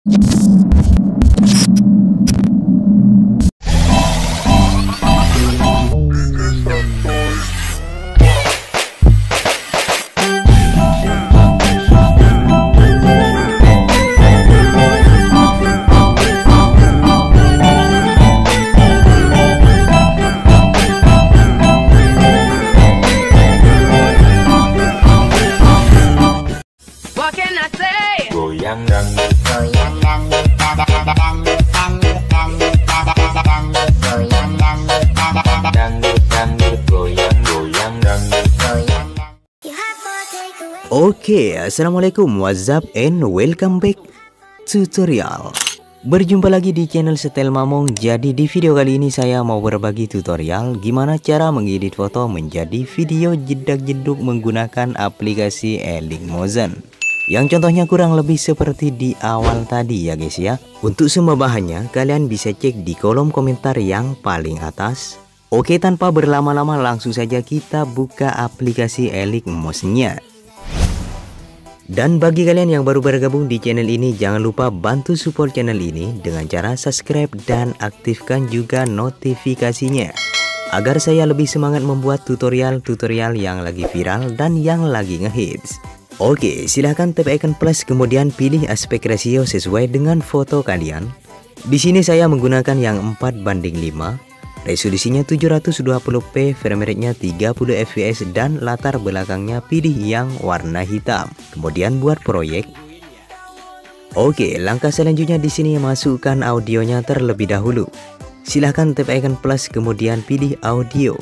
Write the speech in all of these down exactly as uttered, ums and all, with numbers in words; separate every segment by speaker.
Speaker 1: Goyang dangdut,
Speaker 2: goyang dangdut, dangdut dangdut dangdut dangdut dangdut goyang dangdut,
Speaker 1: dangdut dangdut, goyang goyang dangdut.
Speaker 2: goyang dangdut.
Speaker 3: Oke, assalamualaikum, what's up and welcome back tutorial. Berjumpa lagi di channel Setel Mamong. Jadi di video kali ini saya mau berbagi tutorial gimana cara mengedit foto menjadi video jedak-jeduk menggunakan aplikasi Elik Motion. Yang contohnya kurang lebih seperti di awal tadi ya guys ya. Untuk semua bahannya kalian bisa cek di kolom komentar yang paling atas. Oke, tanpa berlama-lama langsung saja kita buka aplikasi Elik Motion-nya. Dan bagi kalian yang baru bergabung di channel ini, jangan lupa bantu support channel ini dengan cara subscribe dan aktifkan juga notifikasinya, agar saya lebih semangat membuat tutorial-tutorial yang lagi viral dan yang lagi ngehits. Oke, silahkan tap icon plus kemudian pilih aspek rasio sesuai dengan foto kalian. Di sini saya menggunakan yang empat banding lima, resolusinya tujuh ratus dua puluh p, frame rate-nya tiga puluh F P S dan latar belakangnya pilih yang warna hitam. Kemudian buat proyek. Oke, langkah selanjutnya di sini masukkan audionya terlebih dahulu. Silahkan tap icon plus kemudian pilih audio.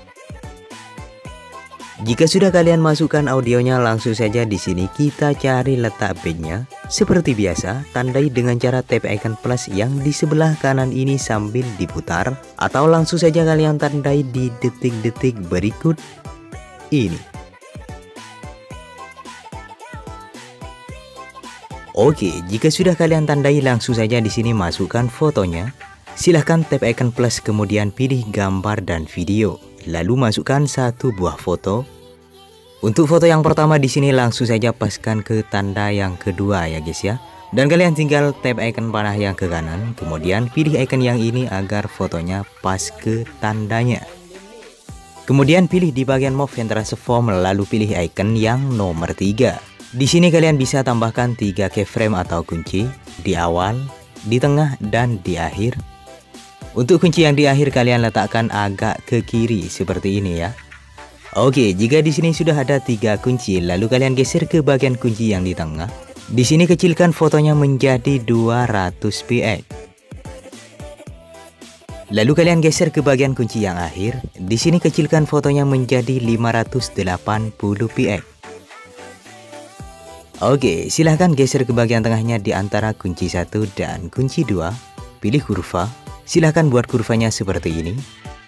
Speaker 3: Jika sudah kalian masukkan audionya, langsung saja di sini kita cari letak backnya. Seperti biasa, tandai dengan cara tap icon plus yang di sebelah kanan ini sambil diputar, atau langsung saja kalian tandai di detik-detik berikut ini. Oke, jika sudah kalian tandai, langsung saja di sini masukkan fotonya. Silahkan tap icon plus kemudian pilih gambar dan video. Lalu masukkan satu buah foto. Untuk foto yang pertama di sini langsung saja paskan ke tanda yang kedua ya guys ya. Dan kalian tinggal tap icon panah yang ke kanan, kemudian pilih icon yang ini agar fotonya pas ke tandanya. Kemudian pilih di bagian move and transform, lalu pilih icon yang nomor tiga. Di sini kalian bisa tambahkan tiga keyframe atau kunci di awal, di tengah dan di akhir. Untuk kunci yang di akhir kalian letakkan agak ke kiri seperti ini ya. Oke, jika di sini sudah ada tiga kunci, lalu kalian geser ke bagian kunci yang di tengah. Di sini kecilkan fotonya menjadi dua ratus px. Lalu kalian geser ke bagian kunci yang akhir. Di sini kecilkan fotonya menjadi lima ratus delapan puluh px. Oke, silahkan geser ke bagian tengahnya di antara kunci satu dan kunci dua. Pilih kurva. Silahkan buat kurvanya seperti ini.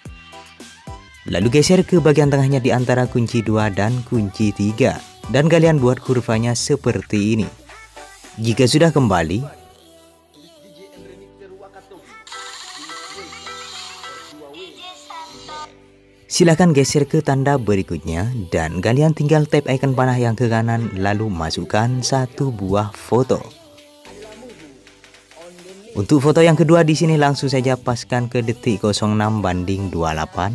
Speaker 3: Lalu geser ke bagian tengahnya di antara kunci dua dan kunci tiga. Dan kalian buat kurvanya seperti ini. Jika sudah kembali, silahkan geser ke tanda berikutnya. Dan kalian tinggal tap icon panah yang ke kanan, lalu masukkan satu buah foto. Untuk foto yang kedua di sini langsung saja paskan ke detik nol enam banding dua puluh delapan.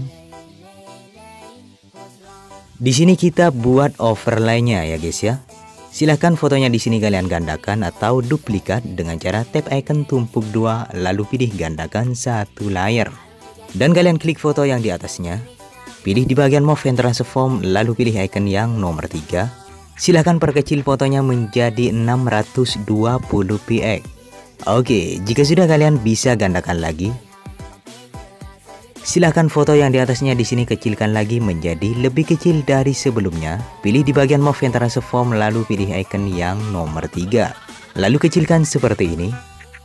Speaker 3: Di sini kita buat overlay-nya ya guys ya. Silahkan fotonya di sini kalian gandakan atau duplikat dengan cara tap icon tumpuk dua, lalu pilih gandakan satu layer. Dan kalian klik foto yang di atasnya. Pilih di bagian move and transform, lalu pilih icon yang nomor tiga. Silahkan perkecil fotonya menjadi enam ratus dua puluh px. Oke, jika sudah kalian bisa gandakan lagi. Silahkan foto yang di atasnya di sini kecilkan lagi menjadi lebih kecil dari sebelumnya. Pilih di bagian move and transform, lalu pilih icon yang nomor tiga. Lalu kecilkan seperti ini.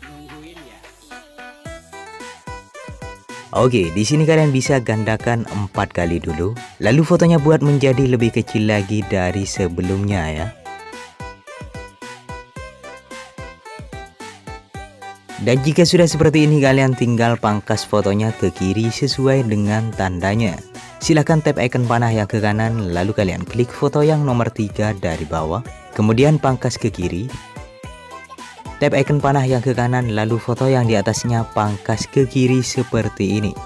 Speaker 3: Oke, di sini kalian bisa gandakan empat kali dulu. Lalu fotonya buat menjadi lebih kecil lagi dari sebelumnya ya. Dan jika sudah seperti ini, kalian tinggal pangkas fotonya ke kiri sesuai dengan tandanya. Silahkan tap icon panah yang ke kanan, lalu kalian klik foto yang nomor tiga dari bawah, kemudian pangkas ke kiri. tap icon panah yang ke kanan, lalu foto yang di atasnya pangkas ke kiri seperti ini.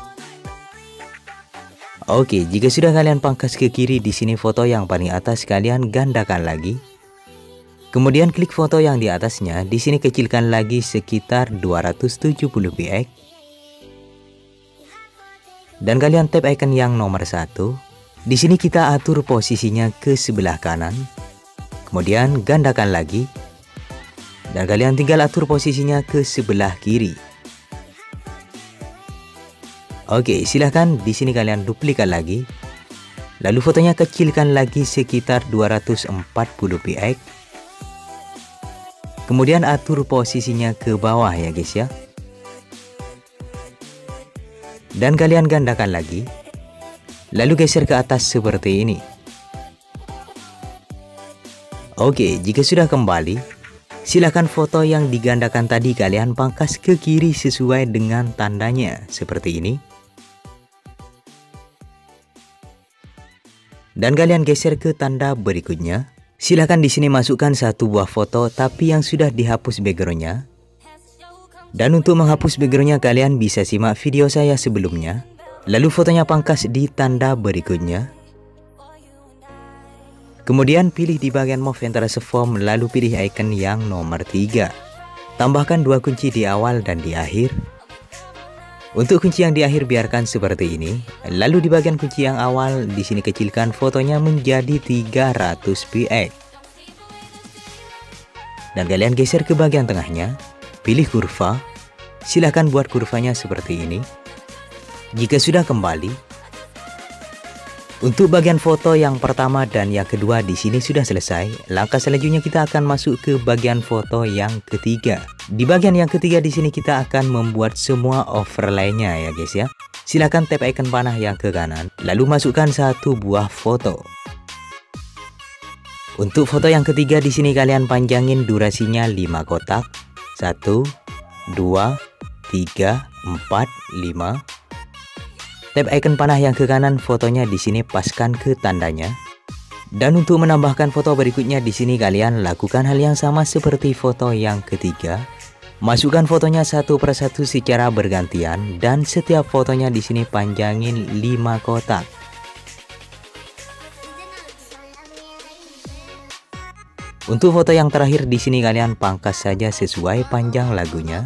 Speaker 3: Oke, jika sudah kalian pangkas ke kiri, di sini foto yang paling atas kalian gandakan lagi. Kemudian klik foto yang di atasnya, di sini kecilkan lagi sekitar dua ratus tujuh puluh px. Dan kalian tap icon yang nomor satu. Di sini kita atur posisinya ke sebelah kanan. Kemudian gandakan lagi. Dan kalian tinggal atur posisinya ke sebelah kiri. Oke, silahkan di sini kalian duplikat lagi. Lalu fotonya kecilkan lagi sekitar dua ratus empat puluh px. Kemudian atur posisinya ke bawah ya guys ya. Dan kalian gandakan lagi. Lalu geser ke atas seperti ini. Oke, jika sudah kembali, silakan foto yang digandakan tadi kalian pangkas ke kiri sesuai dengan tandanya seperti ini. Dan kalian geser ke tanda berikutnya. Silakan di sini masukkan satu buah foto tapi yang sudah dihapus backgroundnya. Dan untuk menghapus backgroundnya kalian bisa simak video saya sebelumnya. Lalu fotonya pangkas di tanda berikutnya. Kemudian pilih di bagian move and transform, lalu pilih icon yang nomor tiga. Tambahkan dua kunci di awal dan di akhir. Untuk kunci yang di akhir biarkan seperti ini. Lalu di bagian kunci yang awal, di sini kecilkan fotonya menjadi tiga ratus px. Dan kalian geser ke bagian tengahnya. Pilih kurva, silahkan buat kurvanya seperti ini. Jika sudah kembali, untuk bagian foto yang pertama dan yang kedua di sini sudah selesai. Langkah selanjutnya kita akan masuk ke bagian foto yang ketiga. Di bagian yang ketiga di sini kita akan membuat semua overlay-nya ya guys ya. Silahkan tap icon panah yang ke kanan, lalu masukkan satu buah foto. Untuk foto yang ketiga di sini kalian panjangin durasinya lima kotak. satu, dua, tiga, empat, lima. Tap icon panah yang ke kanan, fotonya di sini paskan ke tandanya. Dan untuk menambahkan foto berikutnya di sini kalian lakukan hal yang sama seperti foto yang ketiga. Masukkan fotonya satu persatu secara bergantian dan setiap fotonya di sini panjangin lima kotak. Untuk foto yang terakhir di sini kalian pangkas saja sesuai panjang lagunya.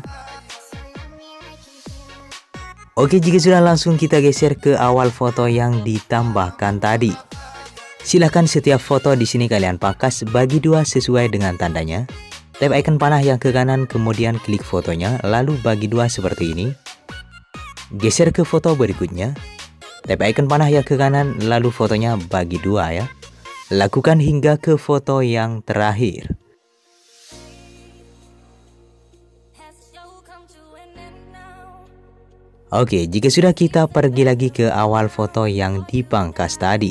Speaker 3: Oke, jika sudah langsung kita geser ke awal foto yang ditambahkan tadi. Silahkan setiap foto di sini kalian pangkas bagi dua sesuai dengan tandanya. Tap icon panah yang ke kanan, kemudian klik fotonya, lalu bagi dua seperti ini. Geser ke foto berikutnya. Tap icon panah yang ke kanan, lalu fotonya bagi dua ya. Lakukan hingga ke foto yang terakhir. Oke, jika sudah kita pergi lagi ke awal foto yang dipangkas tadi.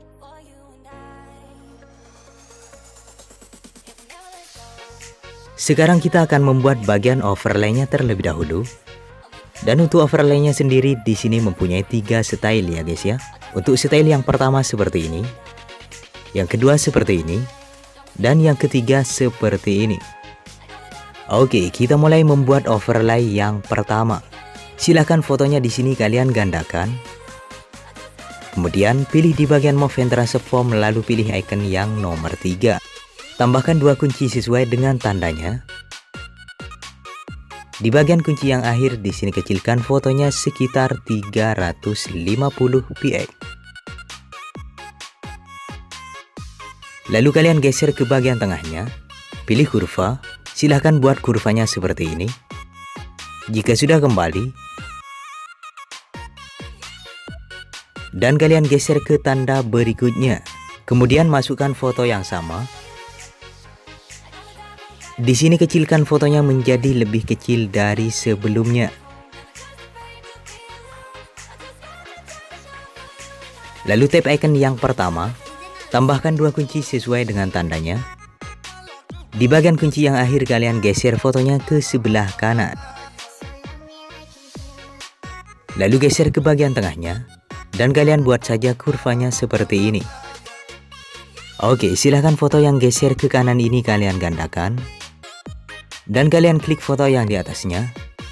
Speaker 3: Sekarang kita akan membuat bagian overlay-nya terlebih dahulu. Dan untuk overlay-nya sendiri di sini mempunyai tiga style ya guys ya. Untuk style yang pertama seperti ini. Yang kedua seperti ini. Dan yang ketiga seperti ini. Oke, kita mulai membuat overlay yang pertama. Silahkan fotonya di sini kalian gandakan. Kemudian pilih di bagian move and transform, lalu pilih icon yang nomor tiga. Tambahkan dua kunci sesuai dengan tandanya. Di bagian kunci yang akhir di sini kecilkan fotonya sekitar tiga ratus lima puluh px. Lalu kalian geser ke bagian tengahnya. Pilih kurva. Silahkan buat kurvanya seperti ini. Jika sudah kembali, dan kalian geser ke tanda berikutnya. Kemudian masukkan foto yang sama. Di sini kecilkan fotonya menjadi lebih kecil dari sebelumnya. Lalu tap icon yang pertama. Tambahkan dua kunci sesuai dengan tandanya. Di bagian kunci yang akhir kalian geser fotonya ke sebelah kanan. Lalu geser ke bagian tengahnya. Dan kalian buat saja kurvanya seperti ini. Oke, silahkan foto yang geser ke kanan ini kalian gandakan. Dan kalian klik foto yang di atasnya.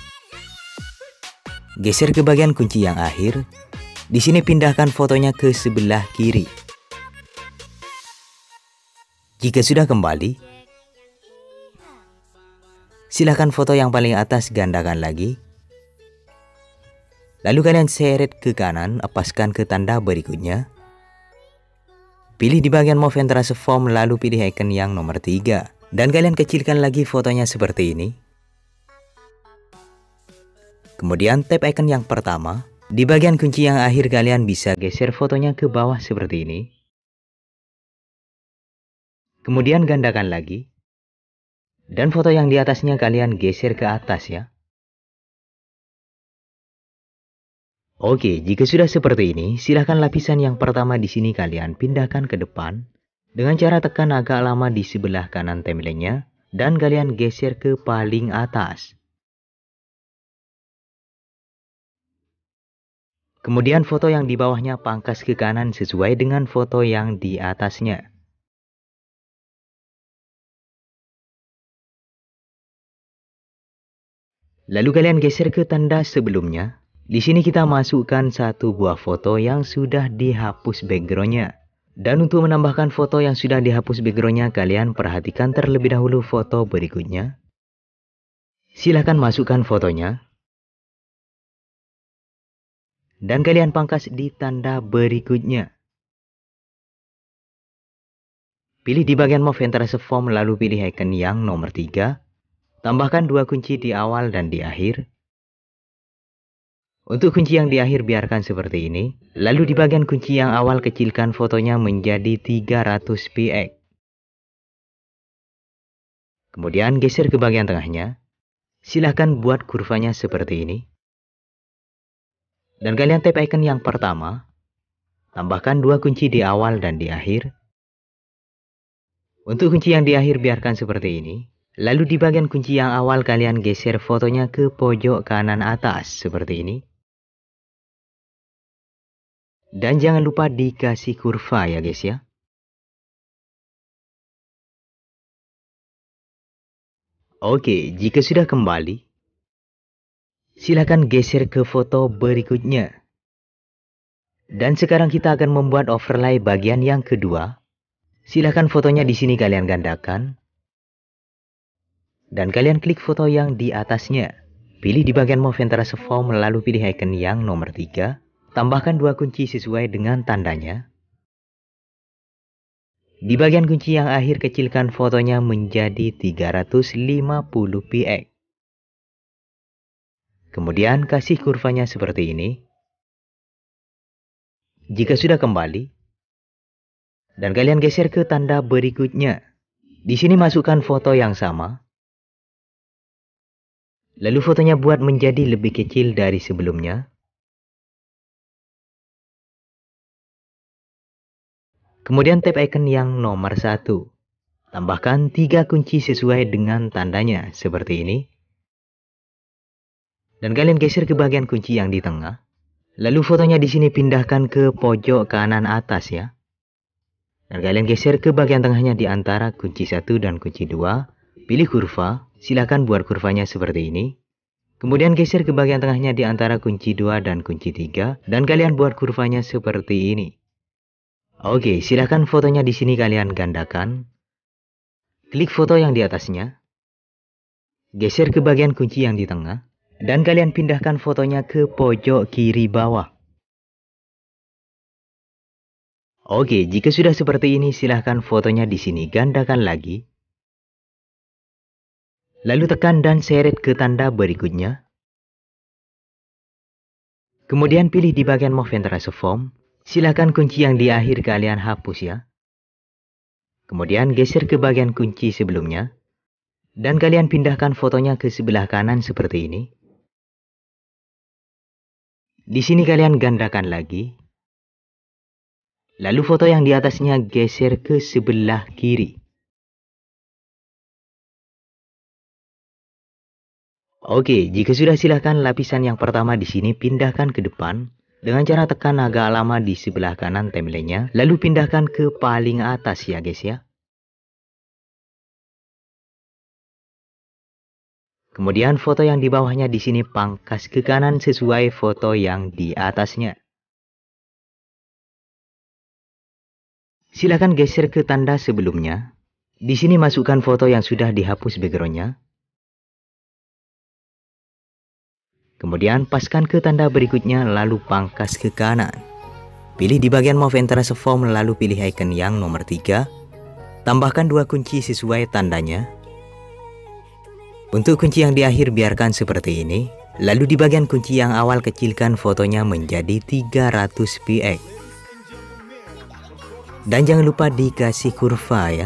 Speaker 3: Geser ke bagian kunci yang akhir. Di sini pindahkan fotonya ke sebelah kiri. Jika sudah kembali, silakan foto yang paling atas gandakan lagi. Lalu kalian seret ke kanan, epaskan ke tanda berikutnya. Pilih di bagian Move and Transform, lalu pilih icon yang nomor tiga. Dan kalian kecilkan lagi fotonya seperti ini. Kemudian tap icon yang pertama. Di bagian kunci yang akhir kalian bisa geser fotonya ke bawah seperti ini. Kemudian gandakan lagi. Dan foto yang di atasnya kalian geser ke atas ya. Oke, jika sudah seperti ini, silahkan lapisan yang pertama di sini kalian pindahkan ke depan. Dengan cara tekan agak lama di sebelah kanan timelinenya. Dan kalian geser ke paling atas. Kemudian foto yang di bawahnya pangkas ke kanan sesuai dengan foto yang di atasnya. Lalu kalian geser ke tanda sebelumnya. Di sini kita masukkan satu buah foto yang sudah dihapus backgroundnya. Dan untuk menambahkan foto yang sudah dihapus backgroundnya, kalian perhatikan terlebih dahulu foto berikutnya. Silahkan masukkan fotonya. Dan kalian pangkas di tanda berikutnya. Pilih di bagian Move and Transform, lalu pilih icon yang nomor tiga. Tambahkan dua kunci di awal dan di akhir. Untuk kunci yang di akhir biarkan seperti ini. Lalu di bagian kunci yang awal kecilkan fotonya menjadi tiga ratus px. Kemudian geser ke bagian tengahnya. Silahkan buat kurvanya seperti ini. Dan kalian tap icon yang pertama. Tambahkan dua kunci di awal dan di akhir. Untuk kunci yang di akhir biarkan seperti ini. Lalu di bagian kunci yang awal kalian geser fotonya ke pojok kanan atas seperti ini. Dan jangan lupa dikasih kurva ya guys ya. Oke, jika sudah kembali, silakan geser ke foto berikutnya. Dan sekarang kita akan membuat overlay bagian yang kedua. Silakan fotonya di sini kalian gandakan. Dan kalian klik foto yang di atasnya. Pilih di bagian Move and Transform, lalu pilih icon yang nomor tiga. Tambahkan dua kunci sesuai dengan tandanya. Di bagian kunci yang akhir kecilkan fotonya menjadi tiga ratus lima puluh px. Kemudian kasih kurvanya seperti ini. Jika sudah kembali, dan kalian geser ke tanda berikutnya. Di sini masukkan foto yang sama. Lalu fotonya buat menjadi lebih kecil dari sebelumnya. Kemudian tap icon yang nomor satu. Tambahkan tiga kunci sesuai dengan tandanya seperti ini. Dan kalian geser ke bagian kunci yang di tengah. Lalu fotonya di sini pindahkan ke pojok kanan atas ya. Dan kalian geser ke bagian tengahnya di antara kunci satu dan kunci dua. Pilih kurva. Silakan buat kurvanya seperti ini. Kemudian geser ke bagian tengahnya di antara kunci dua dan kunci tiga. Dan kalian buat kurvanya seperti ini. Oke, silakan fotonya di sini kalian gandakan. Klik foto yang di atasnya. Geser ke bagian kunci yang di tengah. Dan kalian pindahkan fotonya ke pojok kiri bawah. Oke, jika sudah seperti ini silahkan fotonya di sini gandakan lagi. Lalu tekan dan seret ke tanda berikutnya. Kemudian pilih di bagian Move and Transform. Silakan kunci yang di akhir kalian hapus ya. Kemudian geser ke bagian kunci sebelumnya. Dan kalian pindahkan fotonya ke sebelah kanan seperti ini. Di sini kalian gandakan lagi. Lalu foto yang di atasnya geser ke sebelah kiri. Oke, jika sudah silakan lapisan yang pertama di sini pindahkan ke depan. Dengan cara tekan agak lama di sebelah kanan timelinenya. Lalu pindahkan ke paling atas ya guys ya. Kemudian foto yang di bawahnya di sini pangkas ke kanan sesuai foto yang di atasnya. Silakan geser ke tanda sebelumnya. Di sini masukkan foto yang sudah dihapus backgroundnya. Kemudian paskan ke tanda berikutnya lalu pangkas ke kanan. Pilih di bagian Move and Transform lalu pilih icon yang nomor tiga. Tambahkan dua kunci sesuai tandanya. Untuk kunci yang di akhir biarkan seperti ini. Lalu di bagian kunci yang awal kecilkan fotonya menjadi tiga ratus px. Dan jangan lupa dikasih kurva ya.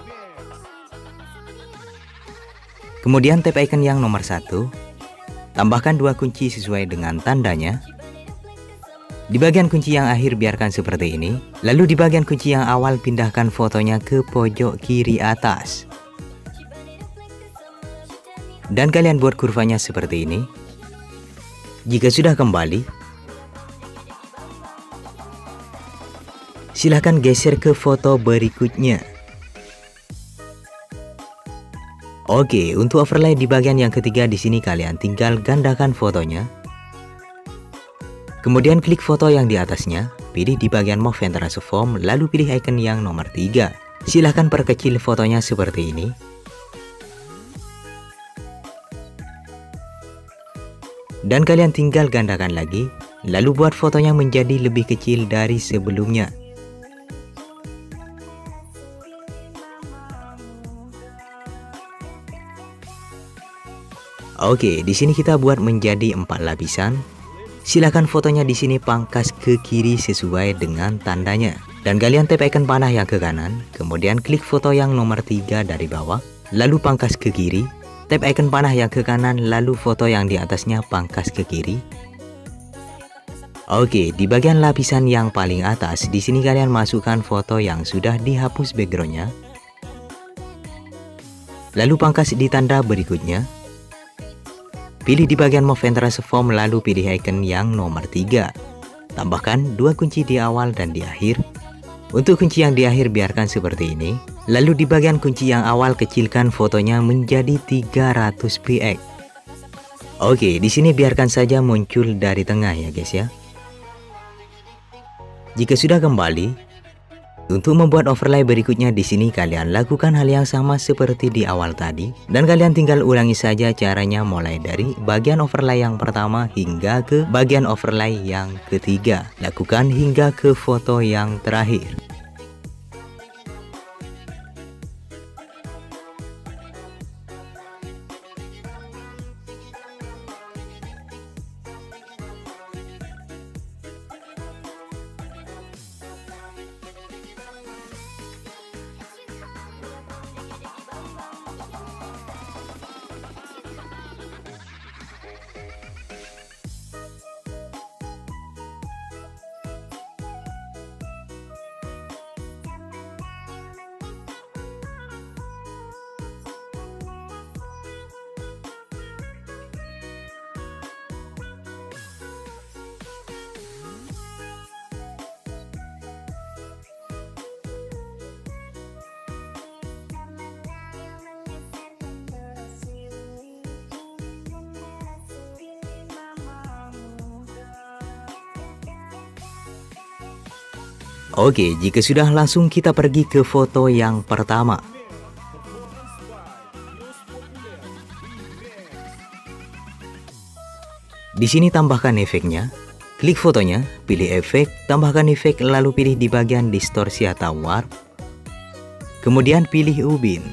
Speaker 3: Kemudian tap icon yang nomor satu. Tambahkan dua kunci sesuai dengan tandanya. Di bagian kunci yang akhir biarkan seperti ini. Lalu di bagian kunci yang awal pindahkan fotonya ke pojok kiri atas. Dan kalian buat kurvanya seperti ini. Jika sudah kembali, silahkan geser ke foto berikutnya. Oke, untuk overlay di bagian yang ketiga di sini kalian tinggal gandakan fotonya. Kemudian klik foto yang di atasnya, pilih di bagian Move and Transform, lalu pilih icon yang nomor tiga. Silahkan perkecil fotonya seperti ini. Dan kalian tinggal gandakan lagi, lalu buat fotonya menjadi lebih kecil dari sebelumnya. Oke, di sini kita buat menjadi empat lapisan. Silakan fotonya di sini pangkas ke kiri sesuai dengan tandanya. Dan kalian tap icon panah yang ke kanan, kemudian klik foto yang nomor tiga dari bawah, lalu pangkas ke kiri. Tap icon panah yang ke kanan, lalu foto yang di atasnya pangkas ke kiri. Oke, di bagian lapisan yang paling atas, di sini kalian masukkan foto yang sudah dihapus backgroundnya. Lalu pangkas di tanda berikutnya. Pilih di bagian Move and Transform, lalu pilih icon yang nomor tiga. Tambahkan dua kunci di awal dan di akhir. Untuk kunci yang di akhir biarkan seperti ini. Lalu di bagian kunci yang awal kecilkan fotonya menjadi tiga ratus px. Oke, di sini biarkan saja muncul dari tengah ya guys ya. Jika sudah kembali, untuk membuat overlay berikutnya di sini kalian lakukan hal yang sama seperti di awal tadi dan kalian tinggal ulangi saja caranya mulai dari bagian overlay yang pertama hingga ke bagian overlay yang ketiga. Lakukan hingga ke foto yang terakhir. Oke, jika sudah langsung kita pergi ke foto yang pertama. Di sini tambahkan efeknya. Klik fotonya, pilih efek, tambahkan efek, lalu pilih di bagian distorsi atau warp. Kemudian pilih ubin.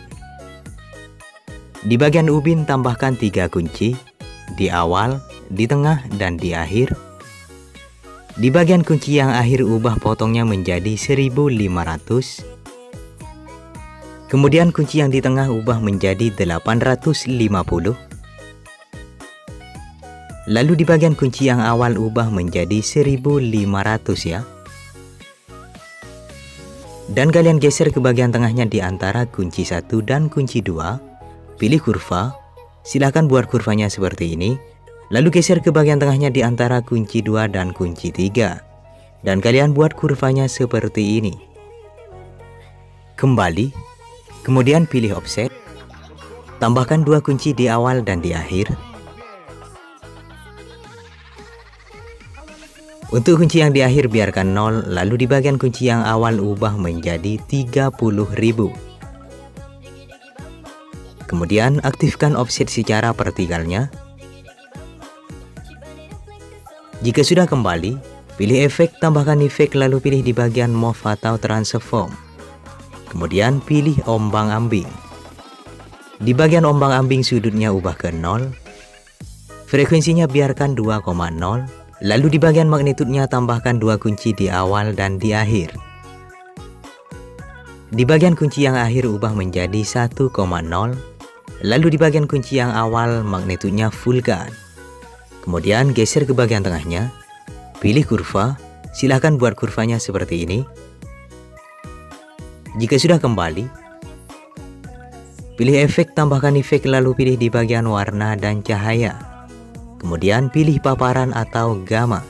Speaker 3: Di bagian ubin tambahkan tiga kunci, di awal, di tengah, dan di akhir. Di bagian kunci yang akhir ubah potongnya menjadi seribu lima ratus. Kemudian kunci yang di tengah ubah menjadi delapan ratus lima puluh. Lalu di bagian kunci yang awal ubah menjadi seribu lima ratus ya. Dan kalian geser ke bagian tengahnya di antara kunci satu dan kunci dua. Pilih kurva. Silahkan buat kurvanya seperti ini. Lalu geser ke bagian tengahnya di antara kunci dua dan kunci tiga. Dan kalian buat kurvanya seperti ini. Kembali. Kemudian pilih offset. Tambahkan dua kunci di awal dan di akhir. Untuk kunci yang di akhir biarkan nol, lalu di bagian kunci yang awal ubah menjadi tiga puluh ribu. Kemudian aktifkan offset secara vertikalnya. Jika sudah kembali, pilih efek, tambahkan efek, lalu pilih di bagian move atau transform. Kemudian pilih ombang-ambing. Di bagian ombang-ambing sudutnya ubah ke nol. Frekuensinya biarkan dua koma nol. Lalu di bagian magnitudenya tambahkan dua kunci di awal dan di akhir. Di bagian kunci yang akhir ubah menjadi satu koma nol. Lalu di bagian kunci yang awal magnitudenya fullkan. Kemudian geser ke bagian tengahnya. Pilih kurva. Silahkan buat kurvanya seperti ini. Jika sudah kembali, pilih efek, tambahkan efek, lalu pilih di bagian warna dan cahaya. Kemudian pilih paparan atau gamma.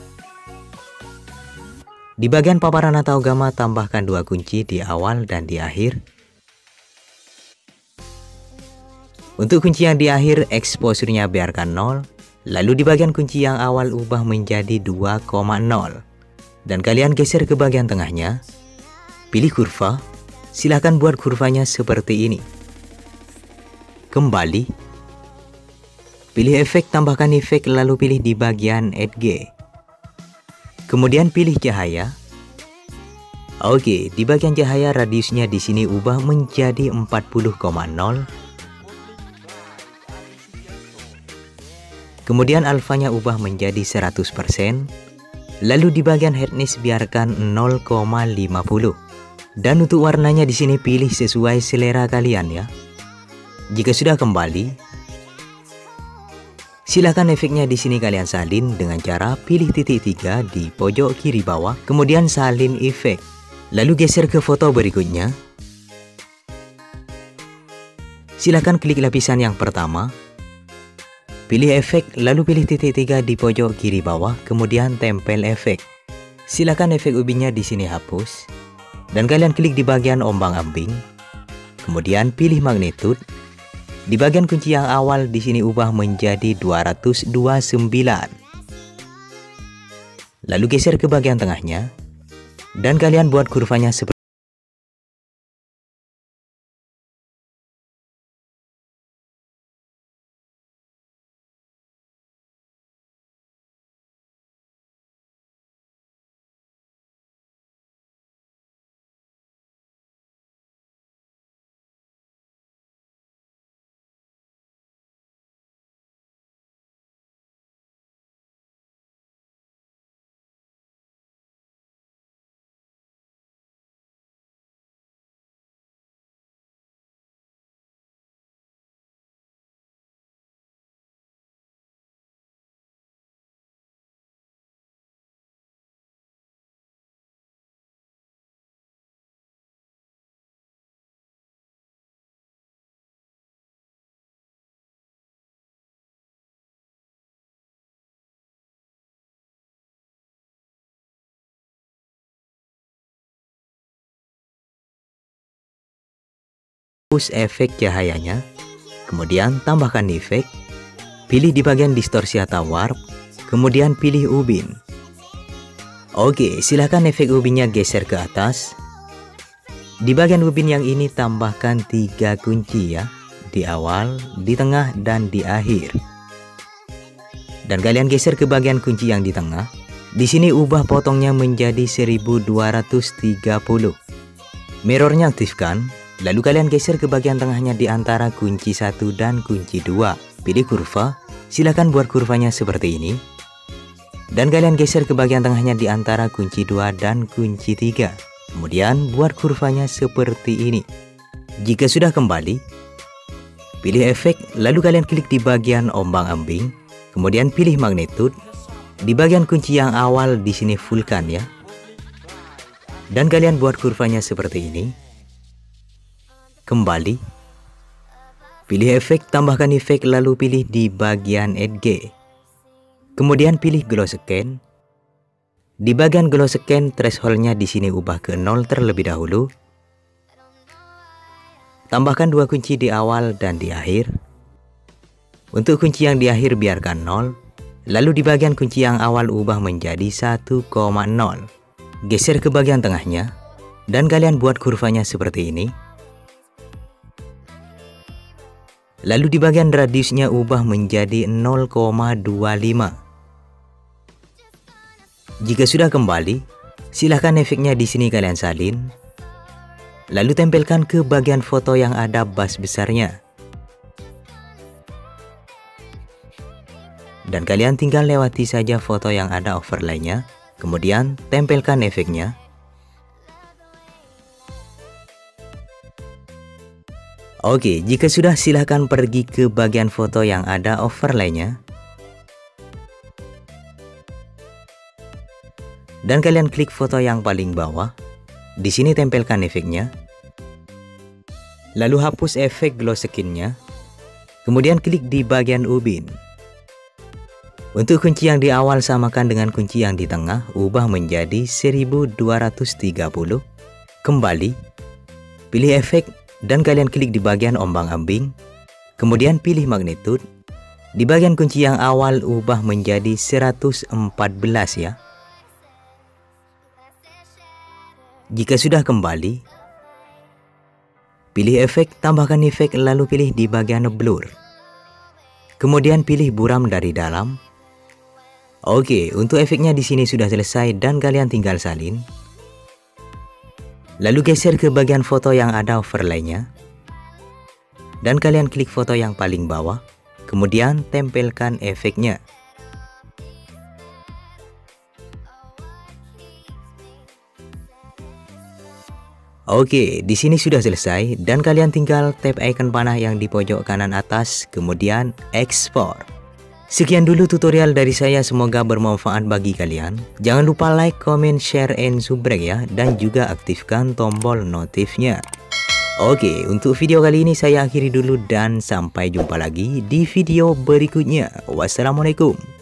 Speaker 3: Di bagian paparan atau gamma tambahkan dua kunci di awal dan di akhir. Untuk kunci yang di akhir, exposure-nya biarkan nol. Lalu di bagian kunci yang awal ubah menjadi dua koma nol. Dan kalian geser ke bagian tengahnya. Pilih kurva. Silahkan buat kurvanya seperti ini. Kembali. Pilih efek, tambahkan efek, lalu pilih di bagian edge. Kemudian pilih cahaya. Oke, di bagian cahaya radiusnya di sini ubah menjadi empat puluh koma nol. Kemudian alfanya ubah menjadi seratus persen. Lalu di bagian hardness biarkan nol koma lima puluh. Dan untuk warnanya di sini pilih sesuai selera kalian ya. Jika sudah kembali, silakan efeknya di sini kalian salin dengan cara pilih titik tiga di pojok kiri bawah, kemudian salin efek. Lalu geser ke foto berikutnya. Silakan klik lapisan yang pertama. Pilih efek, lalu pilih titik tiga di pojok kiri bawah, kemudian tempel efek. Silakan efek ubinnya di sini hapus. Dan kalian klik di bagian ombang-ambing. Kemudian pilih magnitude. Di bagian kunci yang awal di sini ubah menjadi dua ratus dua puluh sembilan. Lalu geser ke bagian tengahnya. Dan kalian buat kurvanya seperti hapus efek cahayanya. Kemudian tambahkan efek. Pilih di bagian distorsi atau warp. Kemudian pilih ubin. Oke, silahkan efek ubinnya geser ke atas. Di bagian ubin yang ini tambahkan tiga kunci ya. Di awal, di tengah, dan di akhir. Dan kalian geser ke bagian kunci yang di tengah. Di sini ubah potongnya menjadi seribu dua ratus tiga puluh. Mirrornya aktifkan. Lalu kalian geser ke bagian tengahnya di antara kunci satu dan kunci dua. Pilih kurva. Silakan buat kurvanya seperti ini. Dan kalian geser ke bagian tengahnya di antara kunci dua dan kunci tiga. Kemudian buat kurvanya seperti ini. Jika sudah kembali, pilih efek, lalu kalian klik di bagian ombang-ambing. Kemudian pilih magnitude. Di bagian kunci yang awal di sini fullkan ya. Dan kalian buat kurvanya seperti ini. Kembali. Pilih efek, tambahkan efek, lalu pilih di bagian edge. Kemudian pilih glow scan. Di bagian glow scan, thresholdnya di sini ubah ke nol terlebih dahulu. tambahkan dua kunci di awal dan di akhir. Untuk kunci yang di akhir biarkan nol. Lalu di bagian kunci yang awal ubah menjadi satu koma nol. Geser ke bagian tengahnya. Dan kalian buat kurvanya seperti ini. Lalu di bagian radiusnya ubah menjadi nol koma dua lima. Jika sudah kembali, silahkan efeknya di sini kalian salin. Lalu tempelkan ke bagian foto yang ada bas besarnya. Dan kalian tinggal lewati saja foto yang ada overlay-nya. Kemudian tempelkan efeknya. Oke, jika sudah silahkan pergi ke bagian foto yang ada overlay-nya. Dan kalian klik foto yang paling bawah. Di sini tempelkan efeknya. Lalu hapus efek glow skin-nya. Kemudian klik di bagian ubin. Untuk kunci yang di awal samakan dengan kunci yang di tengah, ubah menjadi seribu dua ratus tiga puluh. Kembali. Pilih efek. Dan kalian klik di bagian ombang-ambing. Kemudian pilih magnitude. Di bagian kunci yang awal ubah menjadi seratus empat belas ya. Jika sudah kembali, pilih efek, tambahkan efek, lalu pilih di bagian blur. Kemudian pilih buram dari dalam. Oke, untuk efeknya di sini sudah selesai dan kalian tinggal salin. Lalu geser ke bagian foto yang ada overlay-nya. Dan kalian klik foto yang paling bawah. Kemudian tempelkan efeknya. Oke, di sini sudah selesai dan kalian tinggal tap icon panah yang di pojok kanan atas, kemudian ekspor. Sekian dulu tutorial dari saya, semoga bermanfaat bagi kalian. Jangan lupa like, comment, share, and subscribe ya, dan juga aktifkan tombol notifnya. Oke, untuk video kali ini saya akhiri dulu dan sampai jumpa lagi di video berikutnya. Wassalamualaikum.